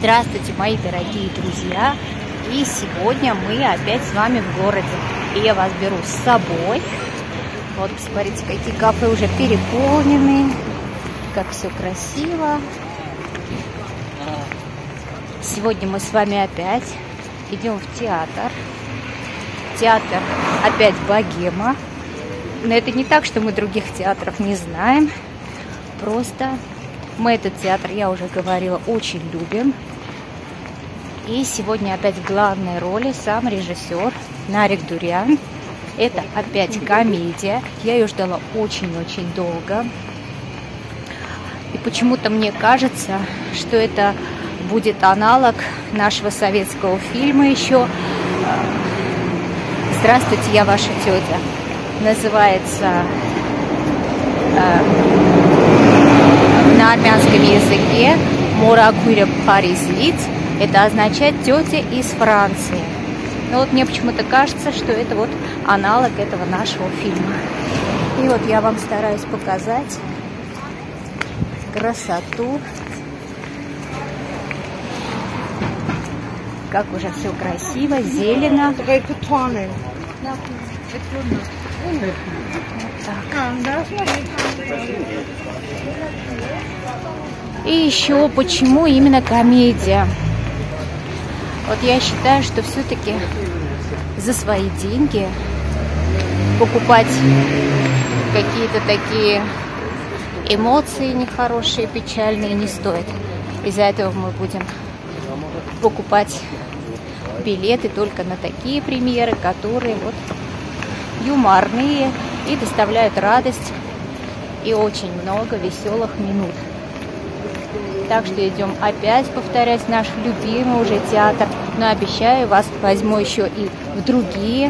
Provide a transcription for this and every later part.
Здравствуйте, мои дорогие друзья! И сегодня мы опять с вами в городе. И я вас беру с собой. Вот, посмотрите, какие кафе уже переполнены. Как все красиво. Сегодня мы с вами опять идем в театр. Театр опять Богема. Но это не так, что мы других театров не знаем. Просто мы этот театр, я уже говорила, очень любим. И сегодня опять в главной роли сам режиссер Нарик Дурян. Это опять комедия. Я ее ждала очень-очень долго. И почему-то мне кажется, что это будет аналог нашего советского фильма еще. «Здравствуйте, я ваша тетя». Называется на армянском языке «Моракуйре Паризлиц». Это означает «тетя из Франции». Но вот мне почему-то кажется, что это вот аналог этого нашего фильма. И вот я вам стараюсь показать красоту. Как уже все красиво, зелено. И еще почему именно комедия? Вот я считаю, что все-таки за свои деньги покупать какие-то такие эмоции нехорошие, печальные не стоит. Из-за этого мы будем покупать билеты только на такие премьеры, которые вот юморные и доставляют радость и очень много веселых минут. Так что идем опять, повторять наш любимый уже театр. Но обещаю, вас возьму еще и в другие.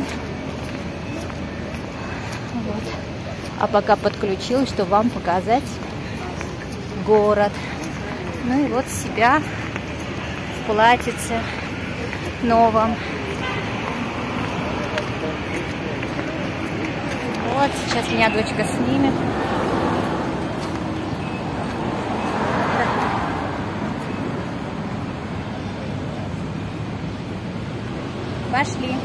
Вот. А пока подключилась, чтобы вам показать город. Ну и вот себя в платьице новом. Вот, сейчас меня дочка снимет. Пошли.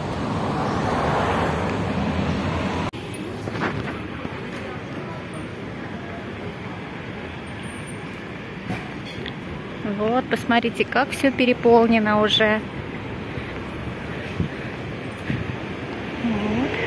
Вот, посмотрите, как все переполнено уже. Вот.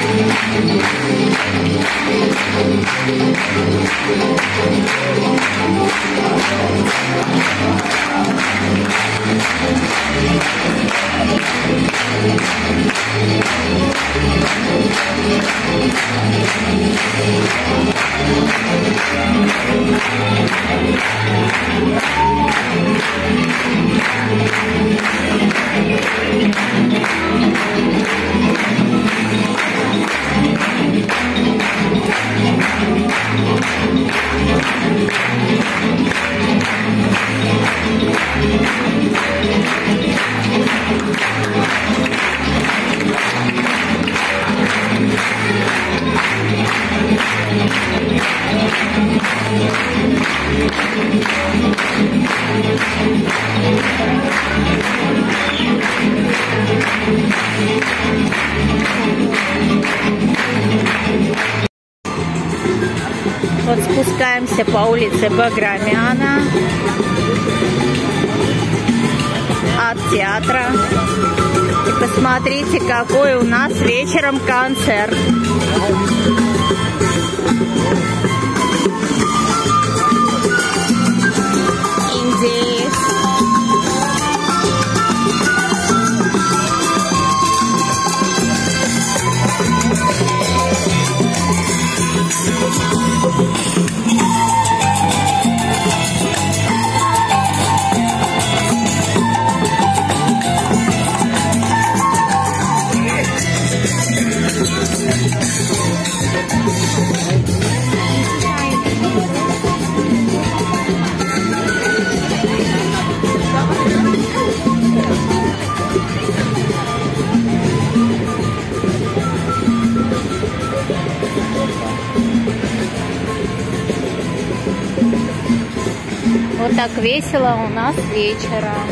Вот спускаемся по улице Баграмяна от театра. И посмотрите, какой у нас вечером концерт. Индии. Вот так весело у нас вечером.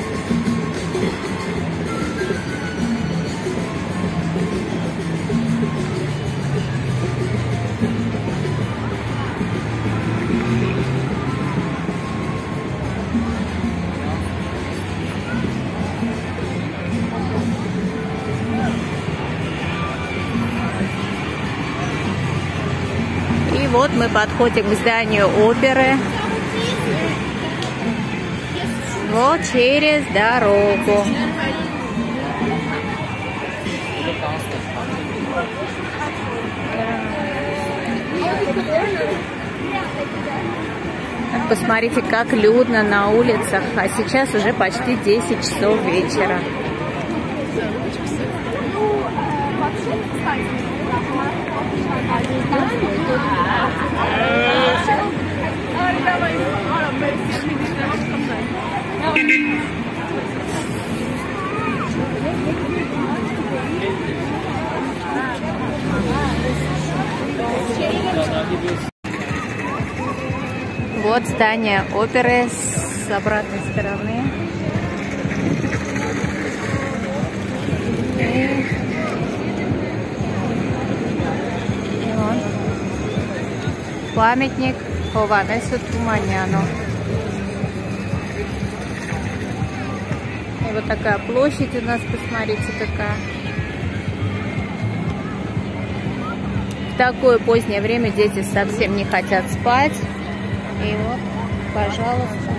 И вот мы подходим к зданию оперы. Вот через дорогу. Посмотрите, как людно на улицах. А сейчас уже почти 10 часов вечера. Вот здание оперы с обратной стороны. И вон памятник Хованесу Туманяну. И вот такая площадь у нас, посмотрите, какая. В такое позднее время дети совсем не хотят спать. И вот, пожалуйста.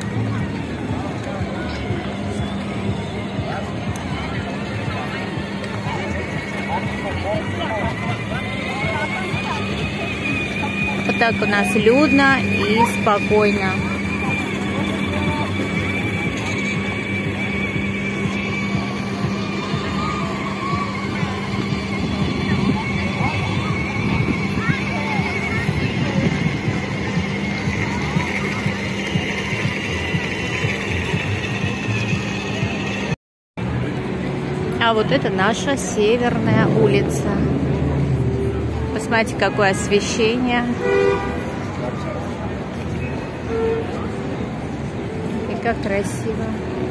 Вот так у нас людно и спокойно. А вот это наша Северная улица. Посмотрите, какое освещение. И как красиво.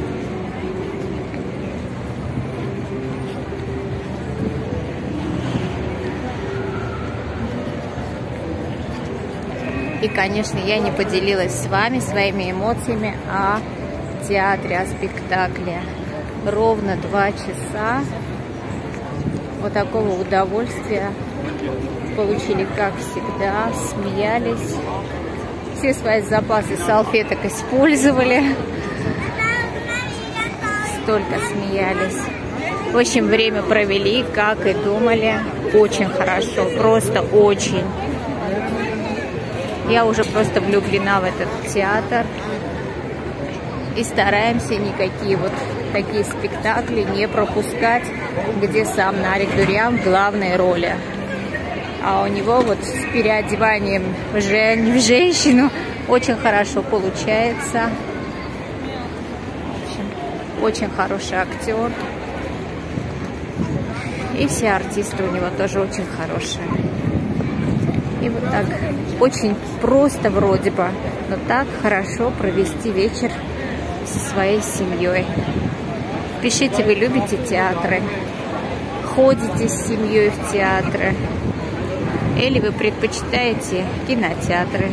И, конечно, я не поделилась с вами своими эмоциями о театре, о спектакле. Ровно 2 часа Вот такого удовольствия получили, как всегда, смеялись. Все свои запасы салфеток использовали. Столько смеялись. В общем, время провели, как и думали. Очень хорошо, просто очень. Я уже просто влюблена в этот театр. И стараемся никакие вот такие спектакли не пропускать, где сам Нарик Дурян в главной роли. А у него вот с переодеванием в женщину очень хорошо получается. В общем, очень хороший актер. И все артисты у него тоже очень хорошие. И вот так очень просто вроде бы, но так хорошо провести вечер со своей семьей. Пишите, вы любите театры, ходите с семьей в театры, или вы предпочитаете кинотеатры.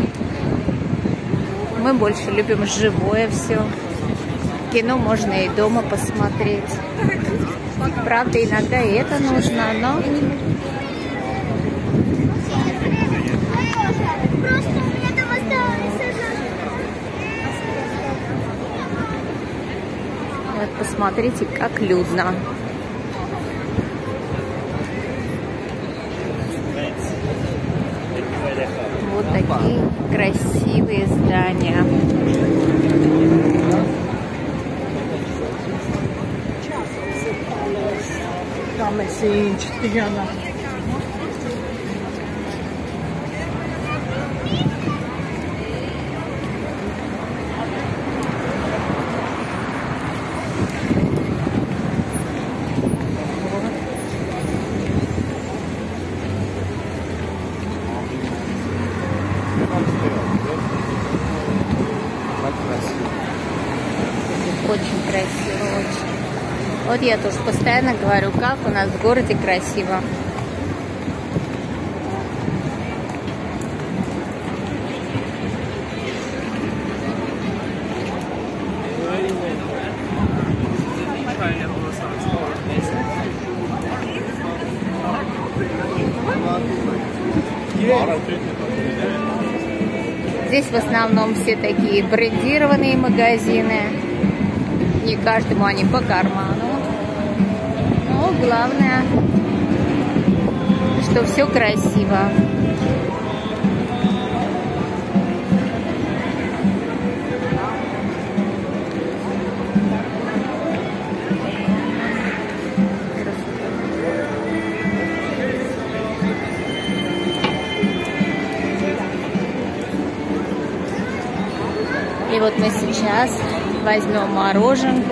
Мы больше любим живое все. Кино можно и дома посмотреть. Правда, иногда и это нужно, но... Вот посмотрите, как людно. Вот такие красивые здания. Очень красиво, очень. Вот я тоже постоянно говорю, как у нас в городе красиво. Здесь в основном все такие брендированные магазины. Не каждому они по карману. Но главное, что все красиво. И вот мы сейчас возьмем мороженку.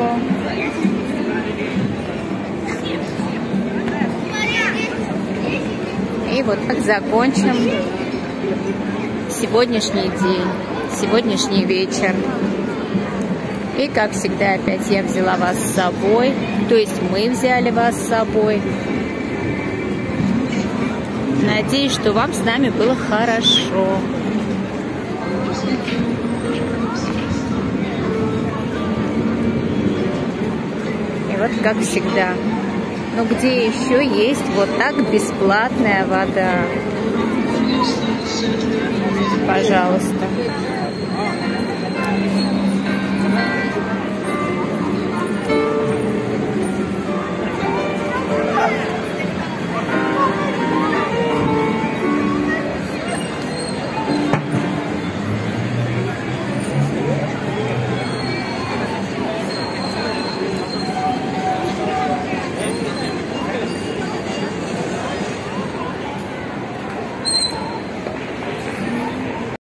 И вот так закончим сегодняшний день, сегодняшний вечер. И как всегда опять я взяла вас с собой, то есть мы взяли вас с собой. Надеюсь, что вам с нами было хорошо. И вот как всегда. Но где еще есть вот так бесплатная вода? Пожалуйста.